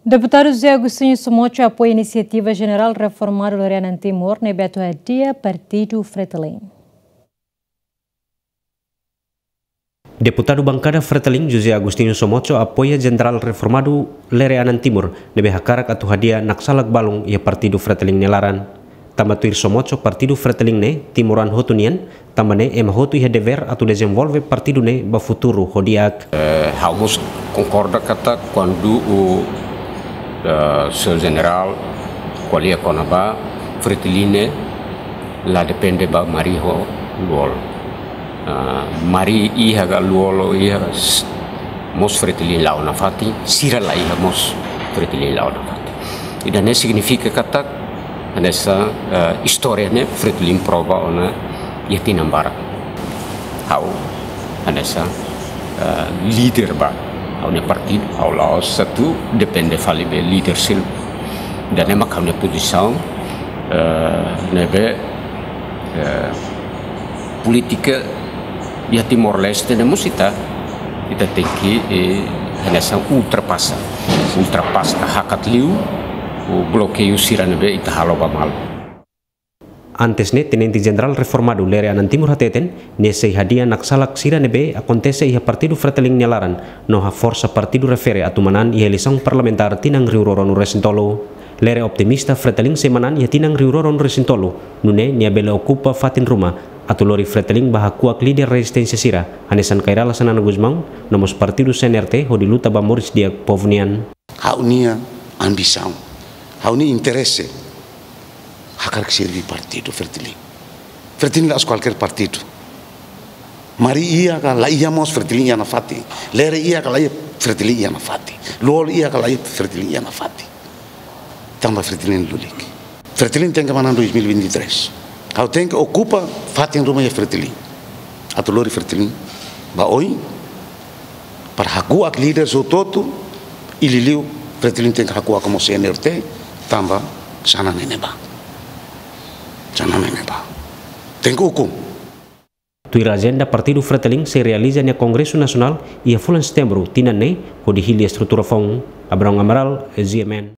Deputado José Agostinho Somocho apoia a iniciativa general reformada do Rio Timor na Beto Adia Partido Fretilin. Deputado bancada Fretilin José Agostinho Somocho apoia general reformado Lereanan Timur nebe hakarak atu hadia naksalak balong ia Partido Fretilin nelaran. Tamatuir Somocho Partido Fretilin ne Timoran hotunian tamane ema hotu ia dever atu desenvolve partido ne ba futuro hodiak. Vamos concorda kata quando o seu general qualia konaba Fretilin la depende ba mariho luol. Mari iha ga luolo iha mos Fretilin lau na fati sira la iha mos Fretilin lau na fati. Ida ne significa kata nessa história ne Fretilin prova ona yatinambara. Hau nessa líder ba au ne partido au lao satu depende falibe leadership dan ne makau ne posição nebe politika ya Timor Leste ne musita kita tem que nessa ultrapassa hakat liu o bloqueio siranebe ita haloba mal. Antes ne Tenente General Reformado Lereanan Timur hateten nesse hadia naksalak siranebe acontece iha Partido Fretilin nelaran noha força partido refere atumanan iha eleição parlamentar tinang riuroron resintolo. Lere optimista Fretilin semanan iha tinang riuroron resintolo nune nia bela ocupa fatin rumah atu lori Fretilin bahakuak líder resistência sira hanesan kairala sanana Guzmão nomos partido CNRT ho diluta ba Moris dia povnian. Haunia ambição, haunia interesse hakar que servir partido Fretilin. Fretilin las qualquer partido. Mari ia ka la ia mos Fretilin ia na fati. Lere ia ka la ia Fretilin ia na fati. Luol ia ka la ia Fretilin ia na fati. Tamba Fretilin lulik. Fretilin tem que manan 2023. Kau tem que ocupa fati em rumah ia Fretilin. Atu lori Fretilin ba oi para hakuak líder so toto ililiu Fretilin tem que hakuak como CNRT tamba sana neneba. Tengo hukum. Tuira agenda Partido Fretilin se realiza no Congresso Nacional e a fulan setembro tinanei ho dihilia estrutura fong Abraham Amaral, GMN.